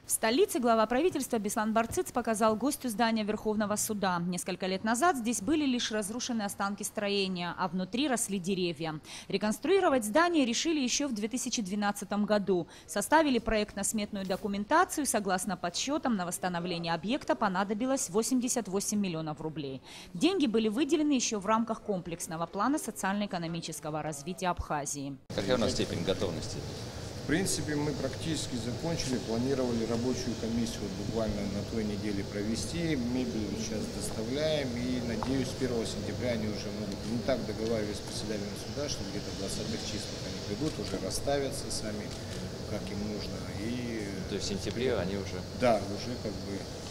В столице глава правительства Беслан Барцыц показал гостю здания Верховного суда. Несколько лет назад здесь были лишь разрушены останки строения, а внутри росли деревья. Реконструировать здание решили еще в 2012 году. Составили проектно-сметную документацию. Согласно подсчетам, на восстановление объекта понадобилось 88 миллионов рублей. Деньги были выделены еще в рамках комплексного плана социально-экономического развития Абхазии. Какая у нас степень готовности? В принципе, мы практически закончили, планировали рабочую комиссию буквально на той неделе провести, мебель сейчас доставляем и, надеюсь, с 1 сентября они уже могут, не так договаривались с председателем суда, что где-то в 20-х числах они придут, уже расставятся сами, как им нужно. И... То есть в сентябре они уже? Да, уже как бы...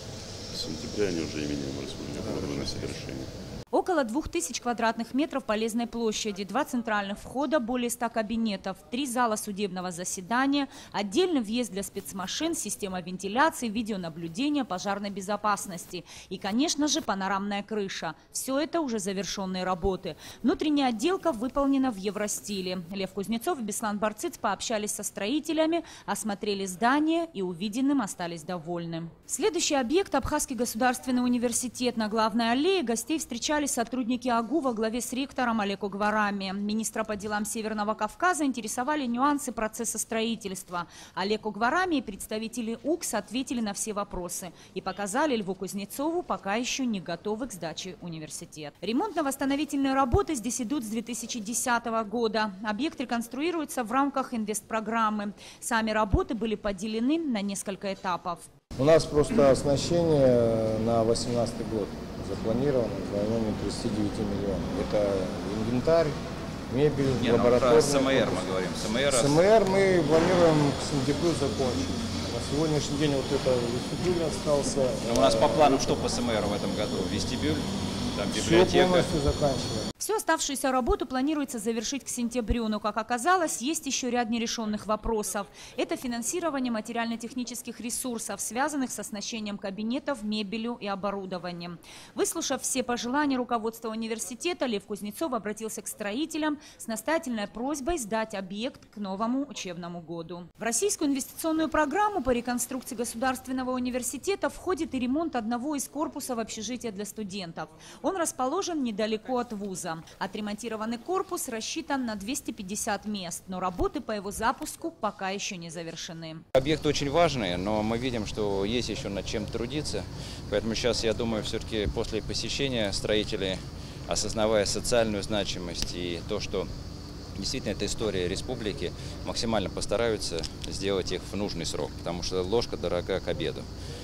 В сентябре они уже именем республики выносят решение. Около 2000 квадратных метров полезной площади, 2 центральных входа, более 100 кабинетов, 3 зала судебного заседания, отдельный въезд для спецмашин, система вентиляции, видеонаблюдения, пожарной безопасности и, конечно же, панорамная крыша. Все это уже завершенные работы. Внутренняя отделка выполнена в евростиле. Лев Кузнецов и Беслан Барцыц пообщались со строителями, осмотрели здание и увиденным остались довольны. Следующий объект – Абхазский государственный университет. На главной аллее гостей встречали сотрудники АГУ во главе с ректором Олег Угварами. Министра по делам Северного Кавказа интересовали нюансы процесса строительства. Олег Угварами и представители УКС ответили на все вопросы и показали Льву Кузнецову пока еще не готовый к сдаче университет. Ремонтно-восстановительные работы здесь идут с 2010 года. Объект реконструируется в рамках инвестпрограммы. Сами работы были поделены на несколько этапов. У нас просто оснащение на 2018 год запланировано в районе 39 миллионов. Это инвентарь, мебель, лабораторная. Про СМР мы говорим. СМР мы планируем к сентябрю закончить. На сегодняшний день вот это вестибюль остался. Но у нас по плану что по СМР в этом году? Вестибюль, там библиотека. Все полностью заканчиваем. Всю оставшуюся работу планируется завершить к сентябрю, но, как оказалось, есть еще ряд нерешенных вопросов. Это финансирование материально-технических ресурсов, связанных с оснащением кабинетов, мебелью и оборудованием. Выслушав все пожелания руководства университета, Лев Кузнецов обратился к строителям с настоятельной просьбой сдать объект к новому учебному году. В российскую инвестиционную программу по реконструкции Государственного университета входит и ремонт одного из корпусов общежития для студентов. Он расположен недалеко от вуза. Отремонтированный корпус рассчитан на 250 мест, но работы по его запуску пока еще не завершены. Объект очень важный, но мы видим, что есть еще над чем трудиться. Поэтому сейчас, я думаю, все-таки после посещения строители, осознавая социальную значимость и то, что действительно это история республики, максимально постараются сделать их в нужный срок, потому что ложка дорога к обеду.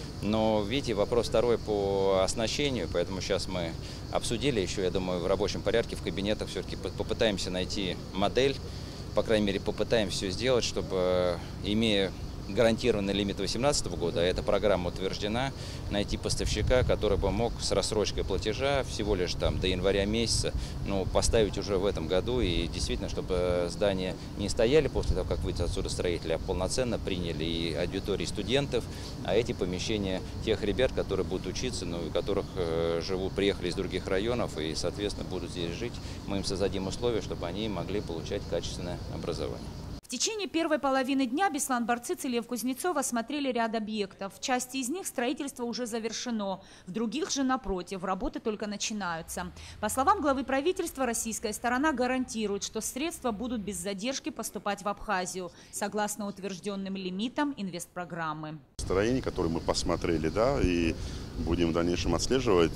Но, видите, вопрос второй по оснащению, поэтому сейчас мы обсудили еще, я думаю, в рабочем порядке в кабинетах все-таки попытаемся найти модель, по крайней мере, попытаемся все сделать, чтобы, имея гарантированный лимит 2018 года, а эта программа утверждена, найти поставщика, который бы мог с рассрочкой платежа всего лишь там до января месяца, поставить уже в этом году, и действительно, чтобы здания не стояли после того, как выйдет отсюда строители, а полноценно приняли и аудитории студентов, а эти помещения тех ребят, которые будут учиться, у которых приехали из других районов и, соответственно, будут здесь жить, мы им создадим условия, чтобы они могли получать качественное образование. В течение первой половины дня Беслан Барцыц и Лев Кузнецов осмотрели ряд объектов. В части из них строительство уже завершено, в других же, напротив, работы только начинаются. По словам главы правительства, российская сторона гарантирует, что средства будут без задержки поступать в Абхазию, согласно утвержденным лимитам инвестпрограммы. Строение, которое мы посмотрели, да, и будем в дальнейшем отслеживать.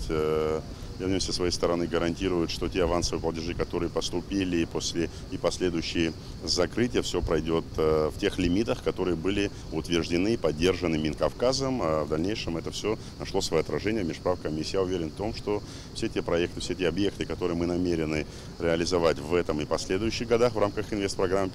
Я со своей стороны гарантирую, что те авансовые платежи, которые поступили и последующие закрытия, все пройдет в тех лимитах, которые были утверждены и поддержаны Минкавказом. А в дальнейшем это все нашло свое отражение в межправкомиссии. Я уверен в том, что все те проекты, все те объекты, которые мы намерены реализовать в этом и последующих годах в рамках инвестпрограммы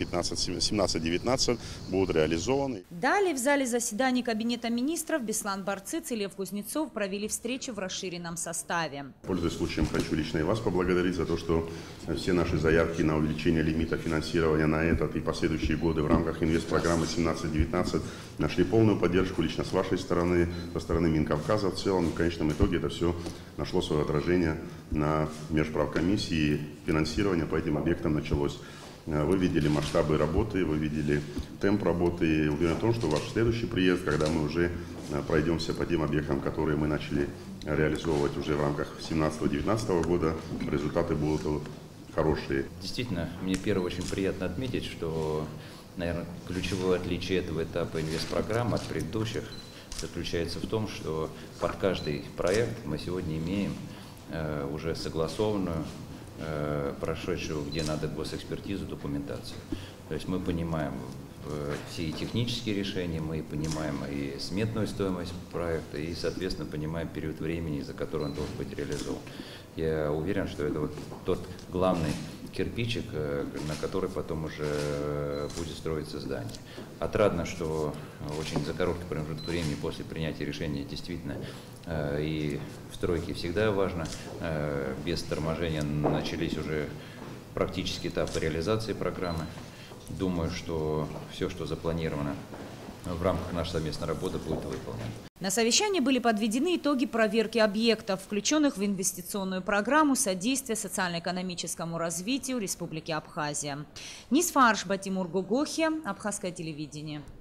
17-19, будут реализованы. Далее в зале заседаний Кабинета министров Беслан Барцыц и Лев Кузнецов провели встречу в расширенном составе. Пользуясь случаем, хочу лично и вас поблагодарить за то, что все наши заявки на увеличение лимита финансирования на этот и последующие годы в рамках инвестпрограммы 17-19 нашли полную поддержку лично с вашей стороны, со стороны Минкавказа в целом. И в конечном итоге это все нашло свое отражение на межправкомиссии. Финансирование по этим объектам началось вы видели масштабы работы, вы видели темп работы. И уверен в том, что ваш следующий приезд, когда мы уже пройдемся по тем объектам, которые мы начали реализовывать уже в рамках 2017-2019 года, результаты будут хорошие. Действительно, мне первое очень приятно отметить, что, наверное, ключевое отличие этого этапа инвестпрограммы от предыдущих заключается в том, что под каждый проект мы сегодня имеем уже согласованную, прошедшую где надо госэкспертизу, документацию. То есть мы понимаем все технические решения, мы понимаем и сметную стоимость проекта, и, соответственно, понимаем период времени, за который он должен быть реализован. Я уверен, что это вот тот главный кирпичик, на который потом уже будет строиться здание. Отрадно, что очень за короткий промежуток времени после принятия решения действительно и в стройке всегда важно, без торможения начались уже практически этапы реализации программы. Думаю, что все, что запланировано в рамках нашей совместной работы, будет выполнено. На совещании были подведены итоги проверки объектов, включенных в инвестиционную программу содействия социально-экономическому развитию Республики Абхазия. Нисфаршба, Тимур Гогохи, Абхазское телевидение.